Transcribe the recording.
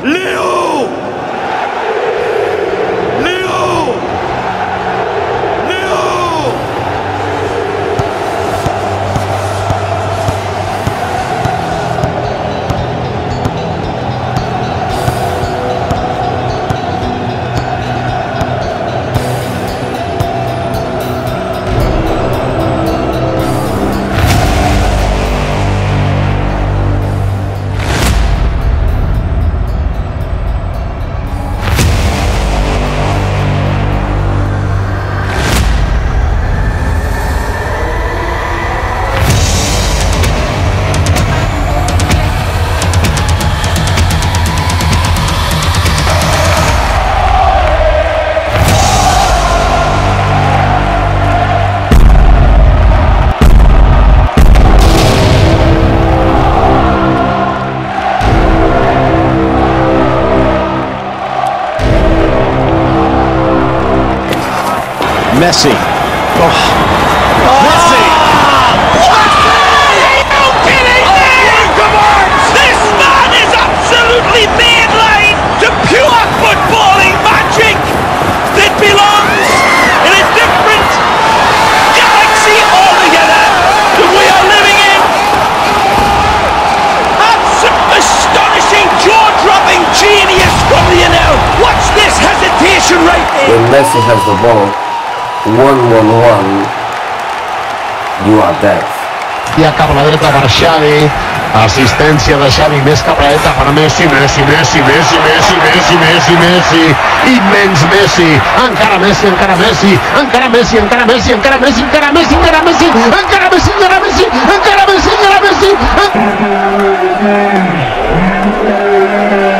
Léo! Léo! Léo! Messi. Oh. Messi! Are you kidding me? Come on! This man is absolutely mainline to pure footballing magic that belongs in a different galaxy altogether that we are living in. Astonishing, jaw-dropping genius from Lionel. Watch this hesitation right there. When Messi has the ball, 1-1-1, you are dead. Ja cap a la dreta per Xavi, assistència de Xavi més cap a la dreta per Messi, Messi, Messi, Messi, Messi, Messi, Messi, Messi, immens Messi, encara Messi, encara Messi, encara Messi, encara Messi, encara Messi, encara Messi, encara Messi, encara Messi, encara Messi, encara Messi, encara Messi, encara Messi.